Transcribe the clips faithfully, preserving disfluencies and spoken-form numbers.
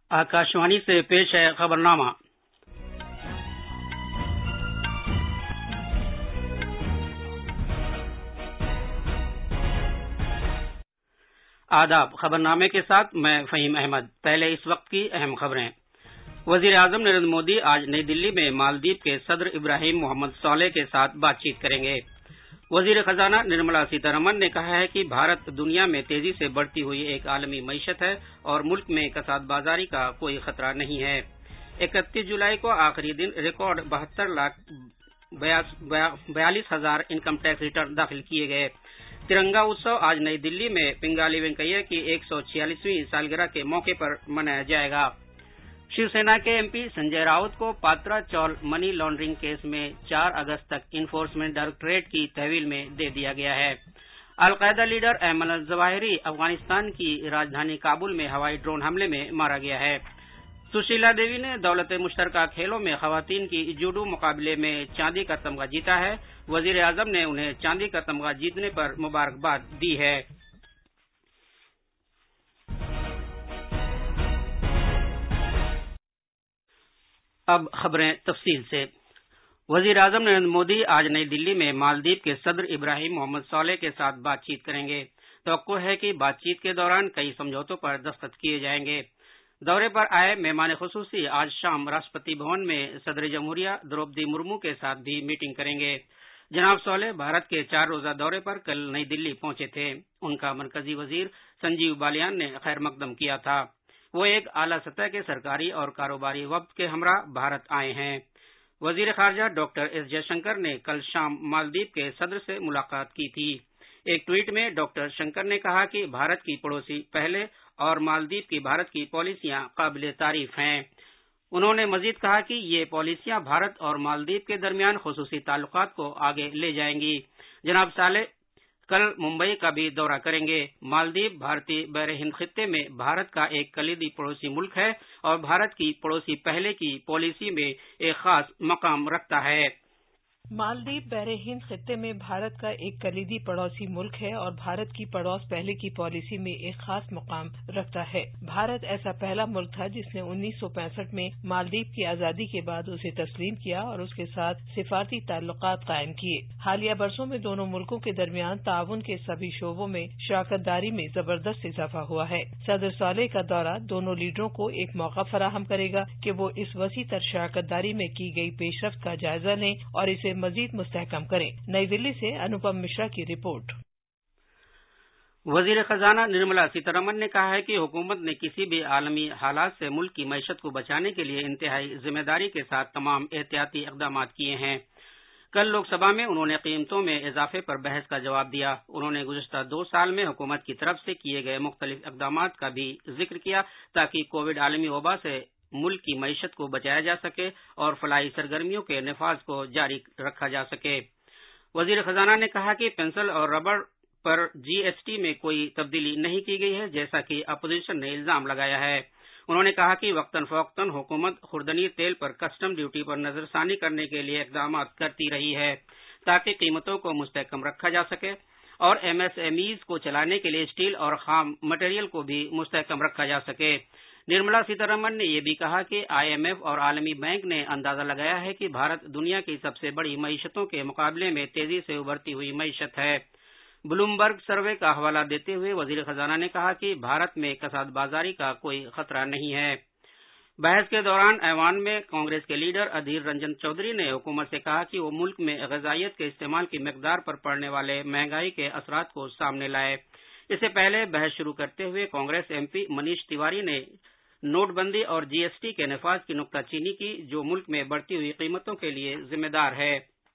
आकाशवाणी से पेश है खबरनामा। आदाब। खबरनामे के साथ मैं फहीम अहमद। पहले इस वक्त की अहम खबरें। वजीर आजम नरेंद्र मोदी आज नई दिल्ली में मालदीव के सदर इब्राहिम मोहम्मद सोलेह के साथ बातचीत करेंगे। वजीर खजाना निर्मला सीतारमण ने कहा है कि भारत दुनिया में तेजी से बढ़ती हुई एक आलमी मईशत है और मुल्क में कसादबाजारी का कोई खतरा नहीं है। इकतीस जुलाई को आखिरी दिन रिकॉर्ड बहत्तर लाख बयालीस हजार इनकम टैक्स रिटर्न दाखिल किए गए। तिरंगा उत्सव आज नई दिल्ली में पिंगाली वेंकैया की एक सौ छियालीसवीं सालगिरह के मौके पर मनाया जाएगा। शिवसेना के एमपी संजय राउत को Patra Chawl money laundering case में चार अगस्त तक इन्फोर्समेंट डायरेक्टरेट की तहवील में दे दिया गया है। Al-Qaeda leader Ayman al-Zawahiri Afghanistan की राजधानी काबुल में हवाई ड्रोन हमले में मारा गया है। सुशीला देवी ने दौलत मुश्तरका खेलों में खवातीन की जूडो मुकाबले में चांदी का तमगा जीता है। वजीर आजम ने उन्हें चांदी का तमगा जीतने पर मुबारकबाद दी है। अब खबरें तफसील से। वजीर आजम नरेंद्र मोदी आज नई दिल्ली में मालदीव के सदर इब्राहिम मोहम्मद सोलेह के साथ बातचीत करेंगे। तवक्को है कि बातचीत के दौरान कई समझौतों पर दस्तखत किए जाएंगे। दौरे पर आए मेहमान खुसूसी आज शाम राष्ट्रपति भवन में सदर जमहूरिया द्रौपदी मुर्मू के साथ भी मीटिंग करेंगे। जनाब सोलेह भारत के चार रोजा दौरे पर कल नई दिल्ली पहुंचे थे। उनका मरकजी वजीर संजीव बालियान ने खैर मकदम किया था। वो एक आला सतह के सरकारी और कारोबारी वफ्द के हमरा भारत आए हैं। वजीर खारजा डॉक्टर एस जयशंकर ने कल शाम मालदीव के सदर से मुलाकात की थी। एक ट्वीट में डॉक्टर शंकर ने कहा कि भारत की पड़ोसी पहले और मालदीव की भारत की पॉलिसियां काबिल तारीफ हैं। उन्होंने मजीद कहा कि ये पॉलिसियां भारत और मालदीव के दरमियान खुसूसी ताल्लुकात को आगे ले जाएंगी। जनाब सोलेह कल मुंबई का भी दौरा करेंगे। मालदीव भारतीय बहरे हिंद खित्ते में भारत का एक कलीदी पड़ोसी मुल्क है और भारत की पड़ोसी पहले की पॉलिसी में एक खास मकाम रखता है। मालदीव बहरे हिंद खित्ते में भारत का एक कलीदी पड़ोसी मुल्क है और भारत की पड़ोस पहले की पॉलिसी में एक खास मुकाम रखता है। भारत ऐसा पहला मुल्क था जिसने उन्नीस सौ पैंसठ में मालदीव की आजादी के बाद उसे तस्लीम किया और उसके साथ सिफारती ताल्लुकात कायम किए। हालिया बरसों में दोनों मुल्कों के दरमियान ताउन के सभी शोबों में शराकतदारी में जबरदस्त इजाफा हुआ है। सदर सोलेह का दौरा दोनों लीडरों को एक मौका फराहम करेगा कि वो इस वसी तर शराकतदारी में की गई पेशरफ्त का जायजा लें और इसे मजीद मुस्तहकम करें। नई दिल्ली से अनुपम मिश्रा की रिपोर्ट। वजीर खजाना निर्मला सीतारमण ने कहा है कि हुकूमत ने किसी भी आलमी हालात से मुल्क की मईशत को बचाने के लिए इंतहाई जिम्मेदारी के साथ तमाम एहतियाती इकदाम किए हैं। कल लोकसभा में उन्होंने कीमतों में इजाफे पर बहस का जवाब दिया। उन्होंने गुज़श्ता दो साल में हुकूमत की तरफ से किए गए मुख्तलिफ इकदाम का भी जिक्र किया ताकि कोविड आलमी वबा से मुल्क की मईशत को बचाया जा सके और फलाही सरगर्मियों के नफाज को जारी रखा जा सके। वजीर खजाना ने कहा कि पेंसिल और रबड़ पर जीएसटी में कोई तब्दीली नहीं की गई है, जैसा कि अपोजिशन ने इल्जाम लगाया है। उन्होंने कहा कि वक्तन फवक्तन हुकूमत खुर्दनी तेल पर कस्टम ड्यूटी पर नजरसानी करने के लिए इकदाम करती रही है ताकि कीमतों को मुस्तहकम रखा जा सके और एमएसएमईज को चलाने के लिए स्टील और खाम मटेरियल को भी मुस्तहकम रखा जा सके। निर्मला सीतारमण ने यह भी कहा कि आईएमएफ और आलमी बैंक ने अंदाजा लगाया है कि भारत दुनिया की सबसे बड़ी मईशतों के मुकाबले में तेजी से उभरती हुई मईशत है। ब्लूमबर्ग सर्वे का हवाला देते हुए वजीर खजाना ने कहा कि भारत में कसादबाजारी का कोई खतरा नहीं है। बहस के दौरान ऐवान में कांग्रेस के लीडर अधीर रंजन चौधरी ने हुकूमत से कहा कि वो मुल्क में ग़िज़ाइयत के इस्तेमाल की मकदार पर पड़ने वाले महंगाई के असरात को सामने लाए। इससे पहले बहस शुरू करते हुए कांग्रेस एमपी मनीष तिवारी ने नोटबंदी और जीएसटी के नफाज की नुक्ताचीनी की, जो मुल्क में बढ़ती हुई कीमतों के लिए जिम्मेदार है।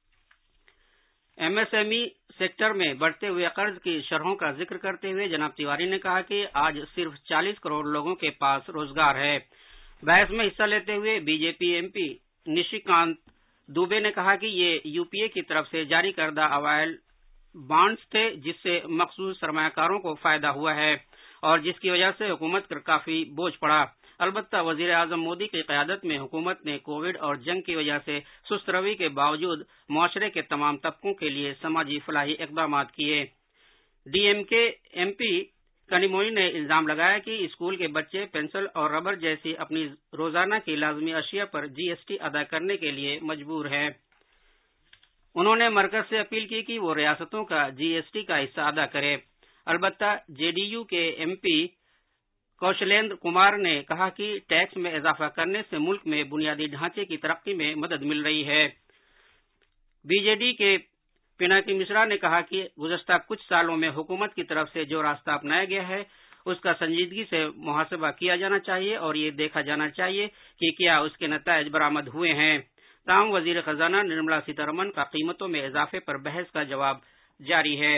एमएसएमई सेक्टर में बढ़ते हुए कर्ज की शरहों का जिक्र करते हुए जनाब तिवारी ने कहा कि आज सिर्फ चालीस करोड़ लोगों के पास रोजगार है। बहस में हिस्सा लेते हुए बीजेपी एमपी निशिकांत दुबे ने कहा कि ये यूपीए की तरफ से जारी करदा अवाइल बॉन्ड्स थे जिससे मखसूस सरमायाकारों को फायदा हुआ है और जिसकी वजह से हुकूमत पर काफी बोझ पड़ा। अलबत्ता वजीर आजम मोदी की क़यादत में हुकूमत ने कोविड और जंग की वजह से सुस्त रवि के बावजूद मुआशरे के तमाम तबकों के लिए समाजी फलाही इक़दाम किए। डीएमके एमपी کنیموئی نے الزام لگایا کہ اسکول کے بچے پینسل اور ربر جیسی اپنی روزانہ کی لازمی اشیاء پر جی ایس ٹی ادا کرنے کے لیے مجبور ہیں۔ انہوں نے مرکز سے اپیل کی کہ وہ ریاستوں کا جی ایس ٹی کا حصہ ادا کرے۔ البتہ جے ڈی یو کے ایم پی کوشلیندر کمار نے کہا کہ ٹیکس میں اضافہ کرنے سے ملک میں بنیادی ڈھانچے کی ترقی میں مدد مل رہی ہے۔ بی جے ڈی کے پناکی مشرا نے کہا کہ گزشتہ کچھ سالوں میں حکومت کی طرف سے جو راستہ اپنایا گیا ہے اس کا سنجیدگی سے محاسبہ کیا جانا چاہیے اور یہ دیکھا جانا چاہیے کہ کیا اس کے نتائج برآمد ہوئے ہیں۔ تاہم وزیر خزانہ نرملا سیتارمن کا قیمتوں میں اضافے پر بحث کا جواب جاری ہے۔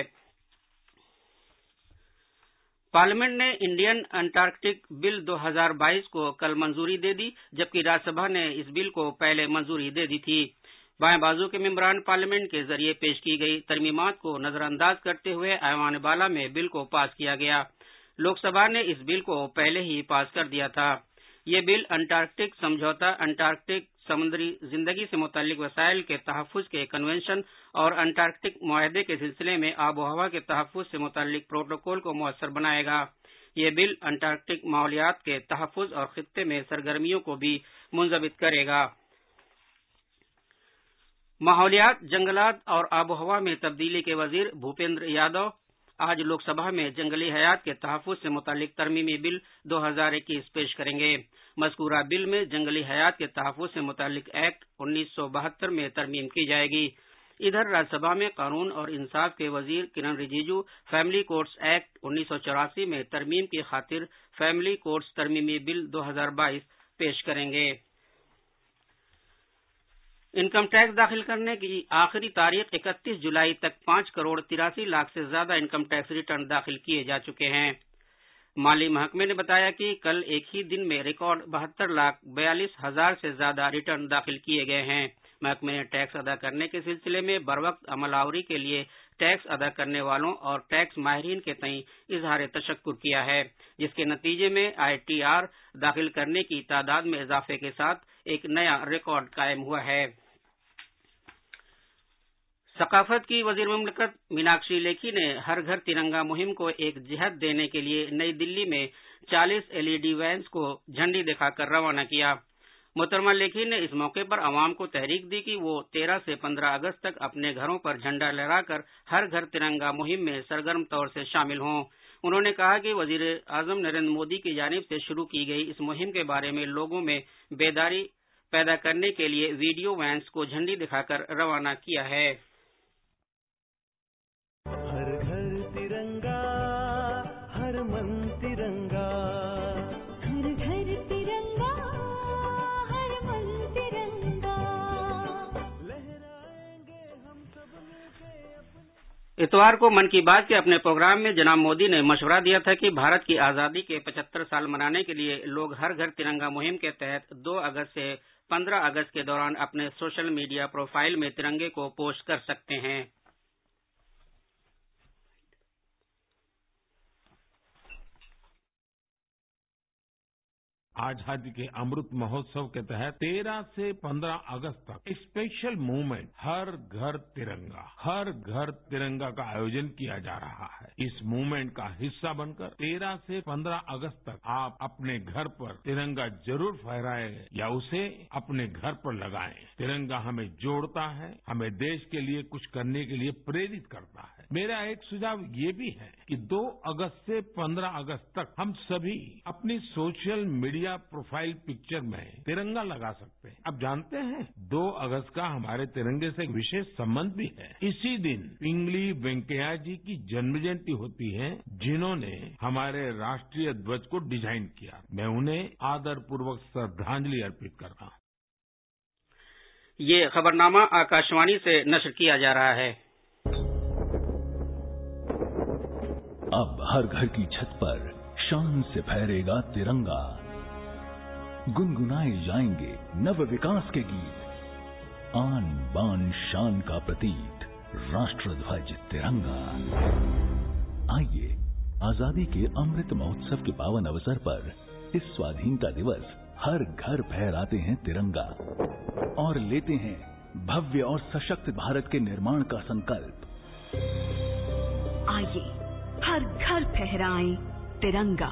پارلیمنٹ نے انڈین انٹارکٹک بل دو ہزار بائیس کو کل منظوری دے دی، جبکہ راجیہ سبھا نے اس بل کو پہلے منظوری دے دی تھی۔ بائیں بازو کے ممبران پارلیمنٹ کے ذریعے پیش کی گئی ترمیمات کو نظر انداز کرتے ہوئے ایوان بالا میں بل کو پاس کیا گیا۔ لوک سبھا نے اس بل کو پہلے ہی پاس کر دیا تھا۔ یہ بل انٹارکٹک سمجھوتا، انٹارکٹک سمندری زندگی سے متعلق وسائل کے تحفظ کے کنونشن اور انٹارکٹک معاہدے کے سلسلے میں آب و ہوا کے تحفظ سے متعلق پروٹوکول کو مؤثر بنائے گا۔ یہ بل انٹارکٹک ماحولیات کے تحفظ اور خطے میں سرگرمیوں کو بھی منضبط کرے گا۔ ماحولیات، جنگلات اور آب و ہوا میں تبدیلی کے وزیر بھوپیندر یادو آج لوک سبھا میں جنگلی حیات کے تحفظ سے متعلق ترمیمی بل دو ہزار اکیس پیش کریں گے۔ مذکورہ بل میں جنگلی حیات کے تحفظ سے متعلق ایکٹ انیس سو بہتر میں ترمیم کی جائے گی۔ ادھر راجیہ سبھا میں قانون اور انصاف کے وزیر Kiren Rijiju family courts act انیس سو چوراسی میں ترمیم کی خاطر فیملی کورٹس ترمیمی بل دو ہزار بائیس پیش کریں گے۔ انکم ٹیکس داخل کرنے کی آخری تاریخ اکتیس جولائی تک پانچ کروڑ تراسی لاکھ سے زیادہ انکم ٹیکس ریٹرن داخل کیے جا چکے ہیں۔ مالی محکمے نے بتایا کہ کل ایک ہی دن میں ریکارڈ بہتر لاکھ بیالیس ہزار سے زیادہ ریٹرن داخل کیے گئے ہیں۔ محکمے نے ٹیکس ادا کرنے کے سلسلے میں بروقت عمل آوری کے لیے ٹیکس ادا کرنے والوں اور ٹیکس ماہرین کے تئیں اظہار تشکر کیا ہے، جس کے نتیجے میں آئی ٹی آر داخل کرنے کی تعداد میں اضافے کے ساتھ ایک نیا ریکارڈ قائم ہوا ہے۔ ثقافت کی وزیر مملکت میناکشی لیکھی نے ہر گھر ترنگا مہم کو ایک جہت دینے کے لیے نئی دلی میں چالیس ایل ای ڈی وینز کو جھنڈی دکھا کر روانہ کیا۔ محترمہ لیکھی نے اس موقع پر عوام کو تحریک دی کہ وہ تیرہ سے پندرہ اگست تک اپنے گھروں پر جھنڈا لہرا کر ہر گھر ترنگا مہم میں سرگرم طور سے شامل ہوں۔ انہوں نے کہا کہ وزیر اعظم نریندر مودی کی جانب سے شروع کی گئی اس مہم کے بارے میں لوگوں میں بیداری پیدا کرنے کے لیے ویڈیو وینز کو جھنڈی دکھا کر روانہ کیا ہے۔ ہر گھر ترنگا، ہر من ترنگا، ہر گھر ترنگا، ہر من ترنگا، لہرائیں گے ہم سب مل کے اپنے۔ اتوار کو من کی بات کے اپنے پروگرام میں جناب مودی نے مشورہ دیا تھا کہ بھارت کی آزادی کے پچہتر سال منانے کے لیے لوگ ہر گھر ترنگا مہم کے تحت دو اگست سے پندرہ اگست کے دوران اپنے سوشل میڈیا پروفائل میں ترنگے کو پوسٹ کر سکتے ہیں۔ آزادی کے امرت مہوتسو کے تحت تیرہ سے پندرہ اگست تک اسپیشل موومنٹ ہر گھر ترنگا ہر گھر ترنگا کا آیوجن کیا جا رہا ہے۔ اس موومنٹ کا حصہ بن کر تیرہ سے پندرہ اگست تک آپ اپنے گھر پر ترنگا ضرور پھہرائیں یا اسے اپنے گھر پر لگائیں۔ ترنگا ہمیں جوڑتا ہے، ہمیں دیش کے لیے کچھ کرنے کے لیے پریرت کرتا ہے۔ میرا ایک سجھاؤ یہ بھی ہے کہ دو اگست سے پندرہ اگست تک ہم سبھی اپنی سوشل میڈیا پروفائل پکچر میں ترنگا لگا سکتے ہیں۔ اب جانتے ہیں دو اگست کا ہمارے ترنگے سے ایک وشیش سمبند بھی ہے۔ اسی دن پنگلی وینکیا جی کی جنم جینتی ہوتی ہے، جنہوں نے ہمارے راشٹریہ دھوج کو ڈیزائن کیا۔ میں انہیں آدر پوروک شردھانجلی ارپت کر رہا ہوں۔ یہ خبرنامہ آکاشوانی سے نشر کیا جا رہا ہے۔ اب ہر گھر کی چھت پر شان سے پھہرے گا ترنگا، گنگنائے جائیں گے نو وکاس کے گیت، آن بان شان کا پرتیک راشٹر دھوج ترنگا۔ آئیے آزادی کے امرت مہوتسو کے پاون اوسر پر اس سوادھینتا دیوس ہر گھر پھہراتے ہیں ترنگا اور لیتے ہیں بھویہ اور سشکت بھارت کے نرمان کا سنکلپ۔ آئیے ہر گھر پھہرائیں तिरंगा।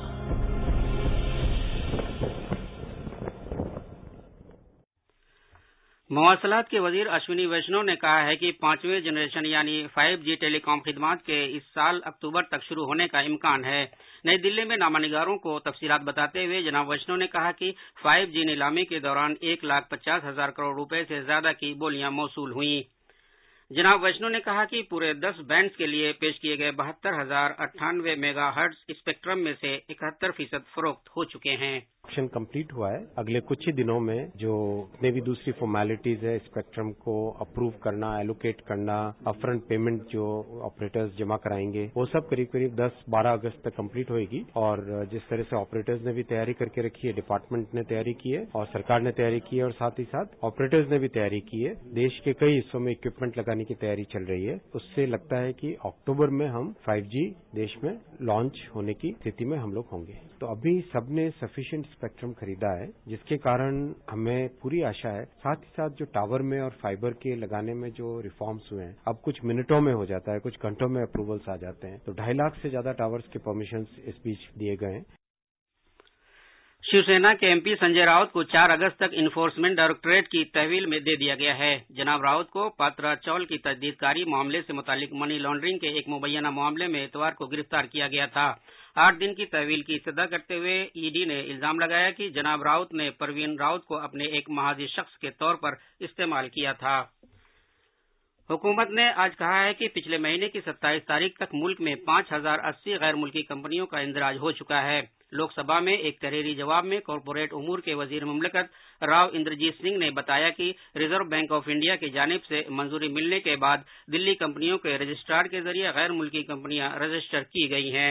मवासलात के वजीर अश्विनी वैष्णव ने कहा है कि पांचवें जनरेशन यानी फाइव जी टेलीकॉम खिदमात के इस साल अक्टूबर तक शुरू होने का इम्कान है। नई दिल्ली में नामानिगारों को तफसीलात बताते हुए जनाब वैष्णव ने कहा कि फाइव जी नीलामी के दौरान एक लाख पचास हजार करोड़ रुपए से ज्यादा की बोलियां मौसूल हुई। जनाब वैष्णव ने कहा कि पूरे दस बैंड्स के लिए पेश किए गए बहत्तर हजार अट्ठानवे मेगा हर्ट्ज स्पेक्ट्रम में से इकहत्तर फीसद फरोख्त हो चुके हैं। ऑक्शन कंप्लीट हुआ है। अगले कुछ ही दिनों में जो जितने भी दूसरी फॉर्मेलिटीज है, स्पेक्ट्रम को अप्रूव करना, एलोकेट करना, अपफ्रंट पेमेंट जो ऑपरेटर्स जमा कराएंगे, वो सब करीब करीब दस बारह अगस्त तक कंप्लीट होएगी। और जिस तरह से ऑपरेटर्स ने भी तैयारी करके रखी है, डिपार्टमेंट ने तैयारी की है और सरकार ने तैयारी की है और साथ ही साथ ऑपरेटर्स ने भी तैयारी की है। देश के कई हिस्सों में इक्विपमेंट लगाने की तैयारी चल रही है। उससे लगता है कि अक्टूबर में हम फाइव जी देश में लॉन्च होने की स्थिति में हम लोग होंगे। तो अभी सबने सफिशिएंट स्पेक्ट्रम खरीदा है, जिसके कारण हमें पूरी आशा है। साथ ही साथ जो टावर में और फाइबर के लगाने में जो रिफॉर्म्स हुए हैं, अब कुछ मिनटों में हो जाता है, कुछ घंटों में अप्रूवल्स आ जाते हैं। तो ढाई लाख से ज्यादा टावर्स के परमिशंस इस बीच दिए गए हैं। शिवसेना के एमपी संजय राउत को चार अगस्त तक इन्फोर्समेंट डायरेक्टोरेट की तहवील में दे दिया गया है। जनाब राउत को पात्रा चौल की तजदीदकारी मामले से मुतालिक मनी लॉन्ड्रिंग के एक मुबैना मामले में इतवार को गिरफ्तार किया गया था। आठ दिन की तहवील की इब्तिदा करते हुए ईडी ने इल्जाम लगाया कि जनाब राउत ने परवीन राउत को अपने एक महाजी शख्स के तौर पर इस्तेमाल किया था। हुकूमत ने आज कहा है कि पिछले महीने की सत्ताईस तारीख तक मुल्क में पांच हजार अस्सी गैर मुल्की कंपनियों का इंदराज हो चुका है। लोकसभा में एक तहरीरी जवाब में कॉरपोरेट उमूर के वजीर मुमलिकत राव इंद्रजीत सिंह ने बताया कि रिजर्व बैंक ऑफ इंडिया की जानिब से मंजूरी मिलने के बाद दिल्ली कंपनियों के रजिस्ट्रार के जरिए गैर मुल्की कंपनियां रजिस्टर की गई हैं।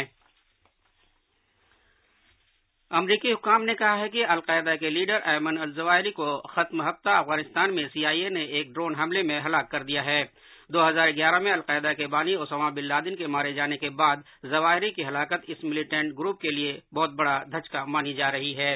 अमरीकी हुक्काम ने कहा है कि अलकायदा के लीडर अयमन अल जवाहिरी को खत्म हफ्ता अफगानिस्तान में सीआईए ने एक ड्रोन हमले में हलाक कर दिया है। दो हज़ार ग्यारह में अलकायदा के बानी ओसामा बिन लादेन के मारे जाने के बाद जवाहिरी की हलाकत इस मिलिटेंट ग्रुप के लिए बहुत बड़ा धचका मानी जा रही है।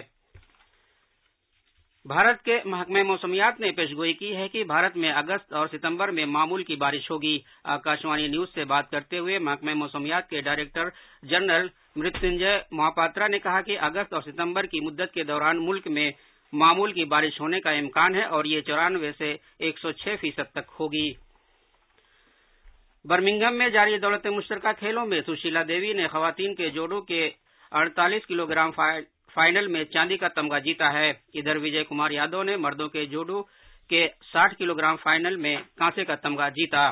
भारत के महकमे मौसमियात ने पेशगोई की है कि भारत में अगस्त और सितंबर में मामूल की बारिश होगी। आकाशवाणी न्यूज से बात करते हुए महकमे मौसमियात के डायरेक्टर जनरल मृत्युंजय महापात्रा ने कहा कि अगस्त और सितंबर की मुद्दत के दौरान मुल्क में मामूल की बारिश होने का इम्कान है और ये चौरानवे से एक सौ छह फीसद तक होगी। बर्मिंघम में जारी दौलत मुश्तरका खेलों में सुशीला देवी ने खवातीन के जोड़ों के अड़तालीस किलोग्राम फाइनल में चांदी का तमगा जीता है। इधर विजय कुमार यादव ने मर्दों के जोड़ों के साठ किलोग्राम फाइनल में कांसे का तमगा जीता।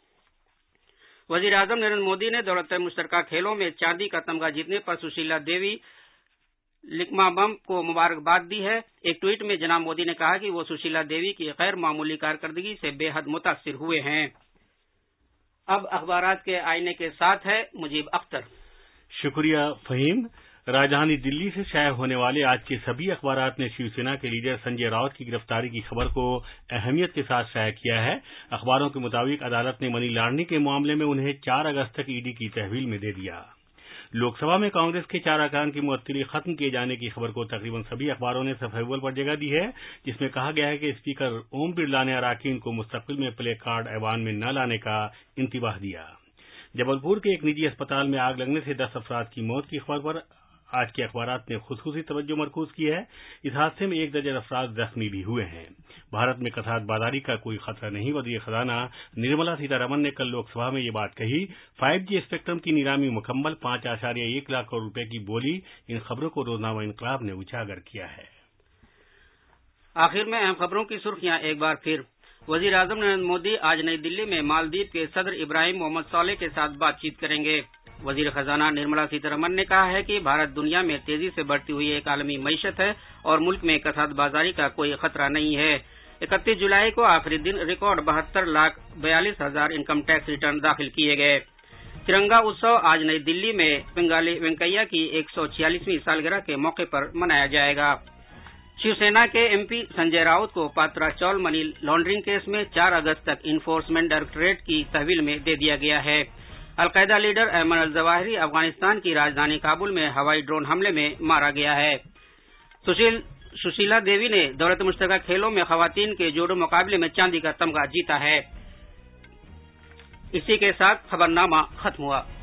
वजीर आजम नरेंद्र मोदी ने दौलत मुश्तरका खेलों में चांदी का तमगा जीतने पर सुशीला देवी लिकमाबम को मुबारकबाद दी है। एक ट्वीट में जनाब मोदी ने कहा कि वो सुशीला देवी की गैर मामूली कारकर्दगी से बेहद मुतासिर हुए हैं। अब अखबारात के आईने के साथ है मुजीब अख्तर। शुक्रिया फहीम। राजधानी दिल्ली से शाया होने वाले आज के सभी अखबारात ने शिवसेना के लीडर संजय राउत की गिरफ्तारी की खबर को अहमियत के साथ शाया किया है। अखबारों के मुताबिक अदालत ने मनी लॉन्ड्रिंग के मामले में उन्हें चार अगस्त तक ईडी की तहवील में दे दिया। लोकसभा में कांग्रेस के चार अरकान की मुअत्तली खत्म किए जाने की खबर को तकरीबन सभी अखबारों ने सफे अव्वल पर जगह दी है, जिसमें कहा गया है कि स्पीकर ओम बिरला ने अरकान को मुस्तकबिल में प्ले कार्ड ऐवान में न लाने का इंतबाह दिया। जबलपुर के एक निजी अस्पताल में आग लगने से दस अफराद की मौत की खबर पर आज के अखबारात ने खुसूसी तवज्जो मरकूज की है। इस हादसे में एक दर्जन अफराद जख्मी भी हुए हैं। भारत में कसाद बाजारी का कोई खतरा नहीं। वज़ीर खजाना निर्मला सीतारमण ने कल लोकसभा में ये बात कही। फाइव जी स्पेक्ट्रम की नीलामी मुकम्मल, पांच आशार्य एक लाख करोड़ रुपए की बोली। इन खबरों को रोजनामा इनकलाब ने उजागर किया है। आखिर में अहम खबरों की सुर्खियां एक बार फिर। वजीर आजम नरेंद्र मोदी आज नई दिल्ली में मालदीव के सदर इब्राहिम मोहम्मद सोलेह के साथ बातचीत करेंगे। वजीर खजाना निर्मला सीतारमण ने कहा है कि भारत दुनिया में तेजी से बढ़ती हुई एक आलमी मईशत है और मुल्क में कसाद बाजारी का कोई खतरा नहीं है। इकतीस जुलाई को आखिरी दिन रिकॉर्ड बहत्तर लाख बयालीस हजार इनकम टैक्स रिटर्न दाखिल किए गए। तिरंगा उत्सव आज नई दिल्ली में पिंगाली वेंकैया की एक सौ छियालीसवीं सालगिरह के मौके पर मनाया जाएगा। शिवसेना के एमपी संजय राउत को Patra Chawl money laundering case में चार अगस्त तक इन्फोर्समेंट डायरेक्टोरेट की तहवील में दे दिया गया है। Al-Qaeda leader Ayman al Zawahiri Afghanistan की राजधानी काबुल में हवाई ड्रोन हमले में मारा गया है। सुशील सुशीला देवी ने दौलत मुश्तरका खेलों में खवातीन के जोड़ो मुकाबले में चांदी का तमगा जीता है। इसी के साथ खबरनामा खत्म हुआ।